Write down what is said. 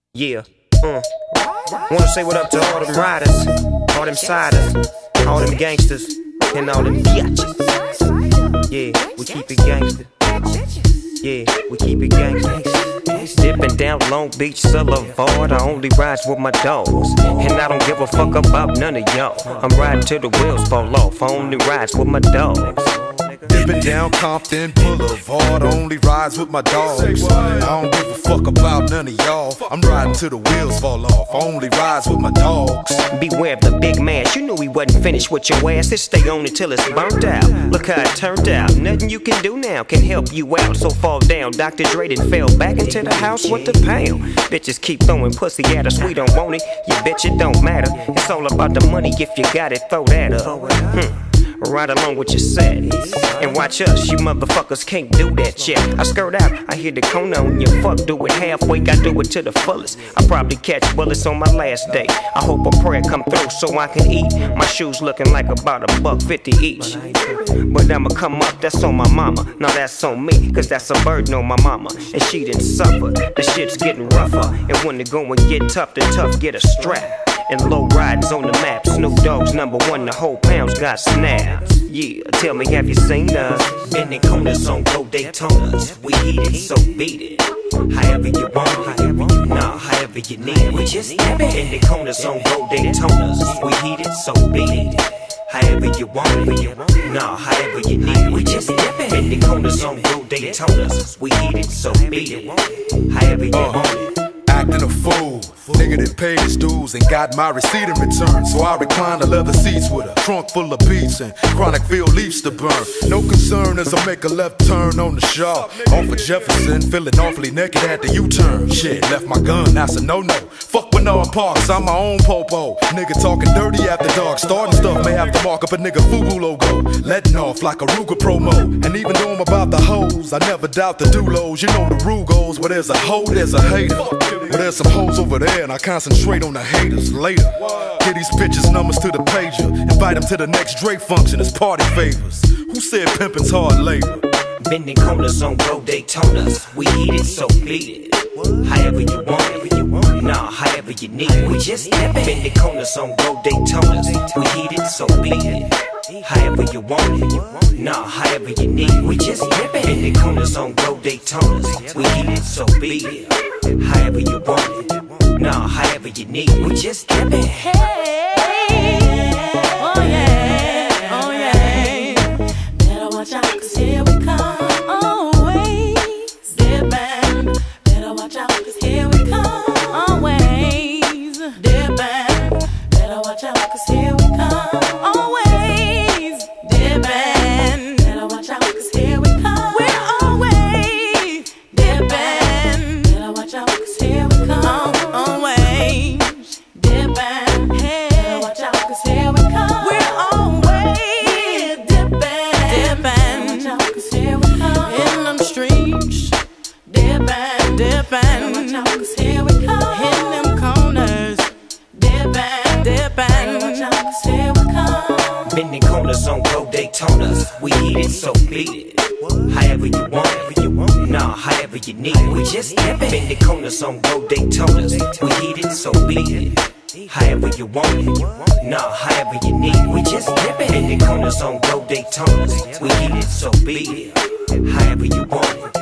Yeah, wanna say what up to all them riders, all them siders, all them gangsters, and all them biatches. Yeah, we keep it gangster. Yeah, we keep it gangster. Dipping down Long Beach Boulevard, I only ride with my dogs, and I don't give a fuck about none of y'all. I'm riding till the wheels fall off, I only ride with my dogs. Dipping down Compton Boulevard, only rides with my dogs. I don't give a fuck about none of y'all. I'm riding till the wheels fall off, only rides with my dogs. Beware of the big man, you knew he wasn't finished with your ass. Just stay on it till it's burnt out. Look how it turned out, nothing you can do now can help you out. So fall down, Dr. Dre done fell back into the house with the pound. Bitches keep throwing pussy at us, we don't want it. You bitch, it don't matter. It's all about the money, if you got it, throw that up. Right along with your set. And watch us, you motherfuckers can't do that shit. I skirt out, I hit the corner on your fuck. Do it halfway, I do it to the fullest. I probably catch bullets on my last day. I hope a prayer come through so I can eat. My shoes looking like about $1.50 each. But I'ma come up, that's on my mama. No, that's on me, cause that's a burden on my mama. And she didn't suffer, the shit's getting rougher. And when the going get tough, the tough get a strap. And low riders on the map, Snoop Dogg's #1, the whole pound's got snaps. Yeah, tell me, have you seen us? In the corners on Gold Daytonas, we heat it, so beat it. However you want it, nah, however you need it. We just step it. In the corners on Gold Daytonas, we heat it, so beat it. However you want it, nah, however you need it. We just step it. In the corners on Gold Daytonas, we heat it, so beat it. However you want it. Acting a fool, nigga that paid his dues and got my receipt in return. So I recline the leather seats with a trunk full of beats and chronic field leaves to burn. No concern as I make a left turn on the Shaw. Off of Jefferson, feeling awfully naked at the U-turn. Shit, left my gun, that's a no-no. Fuck Bernard Parks, I'm my own popo. Nigga talking dirty after dark, starting stuff may have to mark up a nigga FUBU logo. Letting off like a Ruger promo. And even though I'm about the hoes, I never doubt the doulos. You know the rule goes, where there's a hoe, there's a hater. But there's some hoes over there and I concentrate on the haters later. Get these bitches numbers to the pager. Invite them to the next Drake function as party favors. Who said pimpin's hard labor? Bending corners on Gold Daytonas, we eat it, so beat it. However you want it, nah, however you need it. We just step it. Bending corners on Gold Daytonas, we eat it, so beat it. However you want it, nah, however you need it. We just step it. Bending corners on Gold Daytonas, we eat it, so beat it. However you want it, nah, however you need it. We just step it. Hey, oh yeah, oh yeah. Better watch out, cause here we come. Always dip in. Better watch out, cause here we come. Always dip in. Better watch out, cause here we come. Always dip in. Better watch out, cause here we come. We're always dip in. Better watch out, cause here we come. Always dip in. Hey, better watch out, cause here we come. We're always dipping. Watch out, cause here we come. In them streets, dipping. Watch out, cause here we come. In them corners, dipping. Watch out, cause here we come. Bending corners on Gold Daytonas, we eat it, so beat it. However you want it, nah, however you need it. We just step it. Bending corners on Gold Daytonas, we eat it, so beat it. However you want it, nah, however you need it. We just step it. Bending corners on Gold Daytonas, we eat it, so beat it. However you want it.